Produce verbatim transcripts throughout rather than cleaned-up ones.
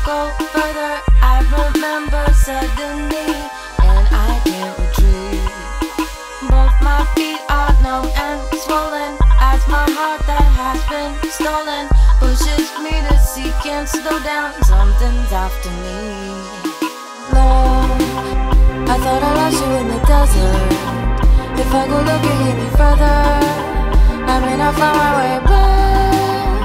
go further. I remember suddenly, and I can't retreat. Both my feet are numb and swollen, as my heart that has been stolen pushes me to see, can't slow down, something's after me. Love, I thought I lost you in the desert. If I go looking any further, I may not find my way back.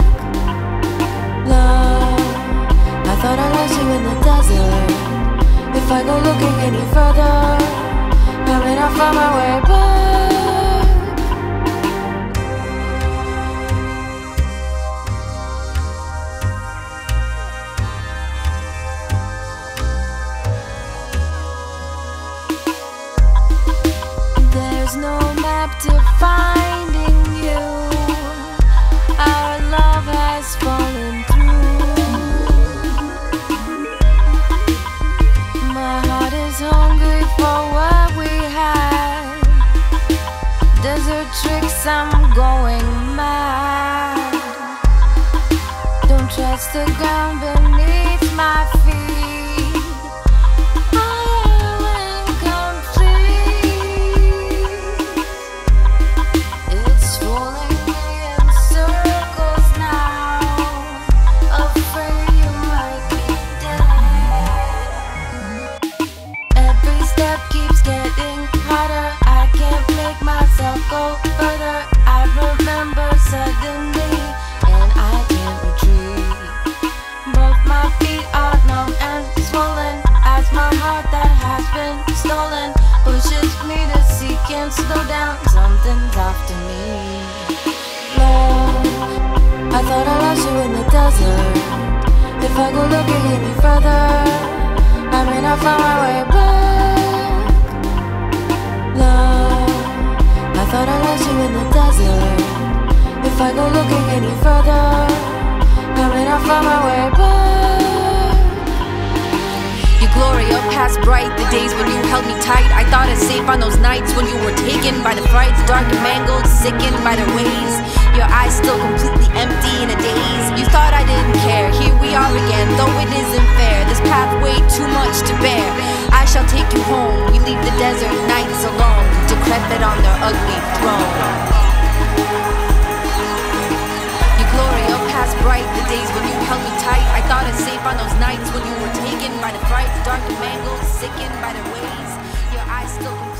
Love, I thought I lost you in the desert. If I go looking any further, I may not find my way back. There's no map to finding you. Our love has fallen through. My heart is hungry for what we had. Desert tricks, I'm going mad. Don't trust the ground beneath my feet. Go further, I remember suddenly, and I can't retreat. Both my feet are numb and swollen, as my heart that has been stolen pushes me to see, can't slow down, something's after me. Love, I thought I lost you in the desert. If I go looking any further, I may not find my way back. Love, I thought I lost you in the desert. If I go looking any further, I may not find my way back. Your glory up past bright, the days when you held me tight. I thought it's safe on those nights when you were taken by the frights, dark and mangled, sickened by their ways. Your eyes still completely empty in a daze. You thought I didn't care, here we are again, though it isn't fair. This path way too much to bear. I shall take you home, we leave the desert nights alone, decrepit on their ugly throne. Your glory up past bright, the days when you held me tight. I thought it's safe on those nights when you were taken by the frights, dark and mangled, sickened by their ways. Your eyes still